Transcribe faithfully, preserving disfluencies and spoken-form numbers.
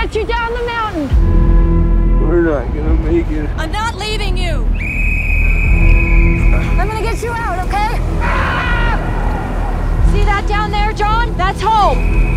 get you down the mountain. We're not gonna make it. I'm not leaving you. I'm gonna get you out, okay? Ah! See that down there, John? That's home.